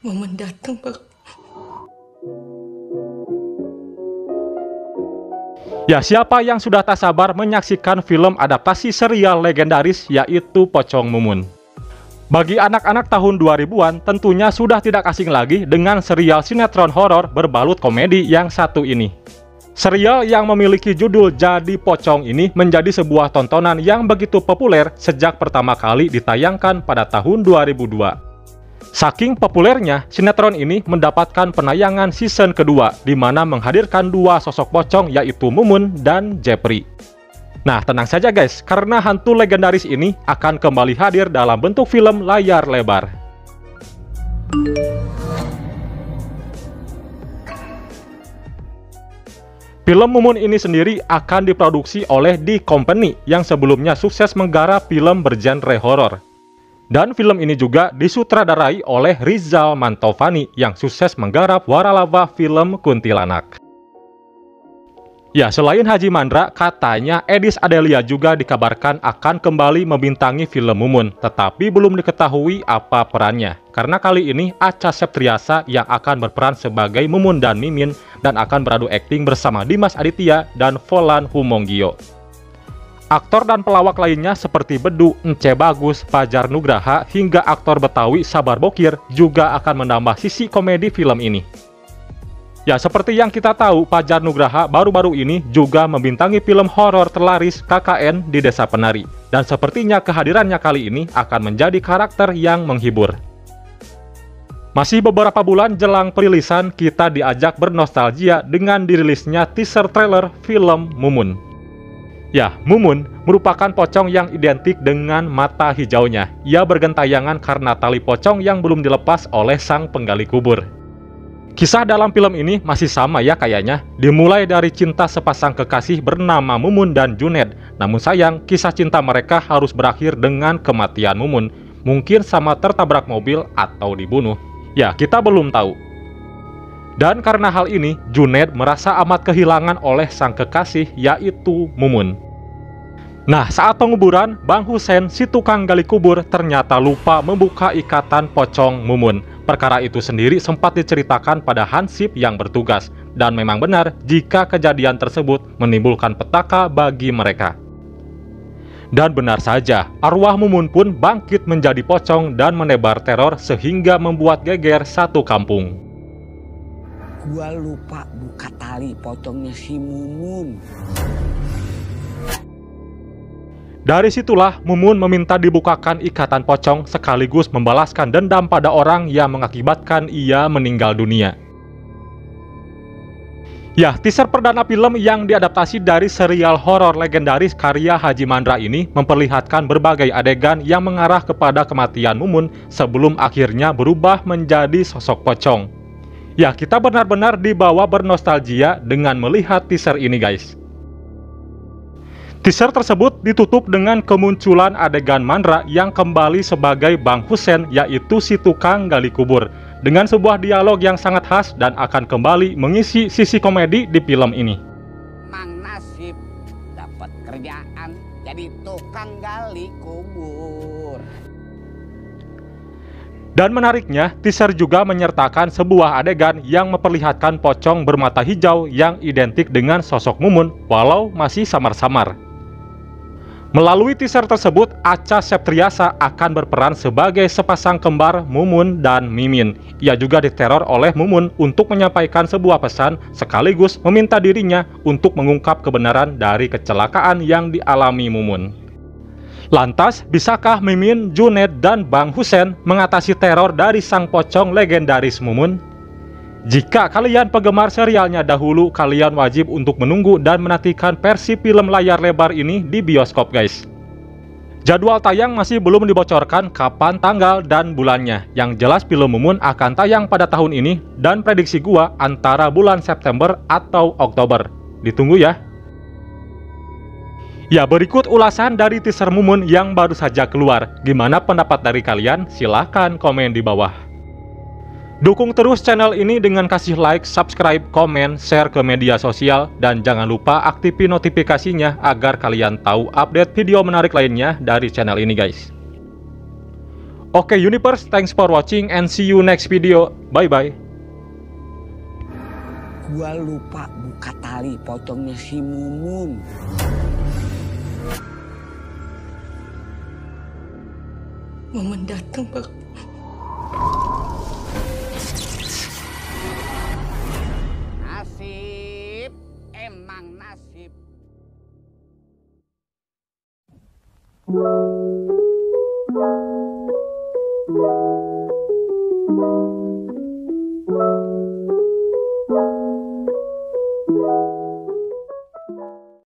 Momen datang, Pak. Ya, siapa yang sudah tak sabar menyaksikan film adaptasi serial legendaris yaitu Pocong Mumun? Bagi anak-anak tahun 2000-an, tentunya sudah tidak asing lagi dengan serial sinetron horor berbalut komedi yang satu ini. Serial yang memiliki judul Jadi Pocong ini menjadi sebuah tontonan yang begitu populer sejak pertama kali ditayangkan pada tahun 2002. Saking populernya, sinetron ini mendapatkan penayangan season kedua, di mana menghadirkan dua sosok pocong yaitu Mumun dan Jepri. Nah, tenang saja guys, karena hantu legendaris ini akan kembali hadir dalam bentuk film layar lebar. Film Mumun ini sendiri akan diproduksi oleh The Company yang sebelumnya sukses menggarap film bergenre horor. Dan film ini juga disutradarai oleh Rizal Mantovani yang sukses menggarap Waralaba film Kuntilanak. Ya, selain Haji Mandra, katanya Edis Adelia juga dikabarkan akan kembali membintangi film Mumun, tetapi belum diketahui apa perannya. Karena kali ini Acha Septriasa yang akan berperan sebagai Mumun dan Mimin dan akan beradu akting bersama Dimas Aditya dan Volan Humonggio. Aktor dan pelawak lainnya seperti Bedu, Ence Bagus, Fajar Nugraha, hingga aktor Betawi Sabar Bokir juga akan menambah sisi komedi film ini. Ya, seperti yang kita tahu, Fajar Nugraha baru-baru ini juga membintangi film horor terlaris KKN di Desa Penari. Dan sepertinya kehadirannya kali ini akan menjadi karakter yang menghibur. Masih beberapa bulan jelang perilisan, kita diajak bernostalgia dengan dirilisnya teaser trailer film Mumun. Ya, Mumun merupakan pocong yang identik dengan mata hijaunya. Ia bergentayangan karena tali pocong yang belum dilepas oleh sang penggali kubur. Kisah dalam film ini masih sama ya kayaknya, dimulai dari cinta sepasang kekasih bernama Mumun dan Junet. Namun sayang, kisah cinta mereka harus berakhir dengan kematian Mumun. Mungkin sama tertabrak mobil atau dibunuh. Ya, kita belum tahu. Dan karena hal ini, Junet merasa amat kehilangan oleh sang kekasih yaitu Mumun. Nah, saat penguburan, Bang Husen, si tukang gali kubur, ternyata lupa membuka ikatan pocong Mumun. Perkara itu sendiri sempat diceritakan pada Hansip yang bertugas. Dan memang benar jika kejadian tersebut menimbulkan petaka bagi mereka. Dan benar saja, arwah Mumun pun bangkit menjadi pocong dan menebar teror sehingga membuat geger satu kampung. Gua lupa buka tali pocongnya si Mumun. Dari situlah Mumun meminta dibukakan ikatan pocong sekaligus membalaskan dendam pada orang yang mengakibatkan ia meninggal dunia. Ya, teaser perdana film yang diadaptasi dari serial horor legendaris karya Haji Mandra ini memperlihatkan berbagai adegan yang mengarah kepada kematian Mumun sebelum akhirnya berubah menjadi sosok pocong. Ya, kita benar-benar dibawa bernostalgia dengan melihat teaser ini guys. Teaser tersebut ditutup dengan kemunculan adegan Mandra yang kembali sebagai Bang Husen yaitu si tukang gali kubur. Dengan sebuah dialog yang sangat khas dan akan kembali mengisi sisi komedi di film ini. Mang Nasib dapat kerjaan jadi tukang gali kubur. Dan menariknya, teaser juga menyertakan sebuah adegan yang memperlihatkan pocong bermata hijau yang identik dengan sosok Mumun walau masih samar-samar. Melalui teaser tersebut, Acha Septriasa akan berperan sebagai sepasang kembar Mumun dan Mimin. Ia juga diteror oleh Mumun untuk menyampaikan sebuah pesan sekaligus meminta dirinya untuk mengungkap kebenaran dari kecelakaan yang dialami Mumun. Lantas, bisakah Mimin, Junet, dan Bang Husen mengatasi teror dari sang pocong legendaris Mumun? Jika kalian penggemar serialnya dahulu, kalian wajib untuk menunggu dan menantikan versi film layar lebar ini di bioskop guys. Jadwal tayang masih belum dibocorkan kapan tanggal dan bulannya. Yang jelas film Mumun akan tayang pada tahun ini dan prediksi gua antara bulan September atau Oktober. Ditunggu ya. Ya, berikut ulasan dari teaser Mumun yang baru saja keluar. Gimana pendapat dari kalian? Silahkan komen di bawah. Dukung terus channel ini dengan kasih like, subscribe, komen, share ke media sosial, dan jangan lupa aktifin notifikasinya agar kalian tahu update video menarik lainnya dari channel ini guys. Oke Universe, thanks for watching and see you next video. Bye-bye. Gua lupa buka tali pocongnya si Mumun. Momen datang, Pak. Nasib, emang nasib.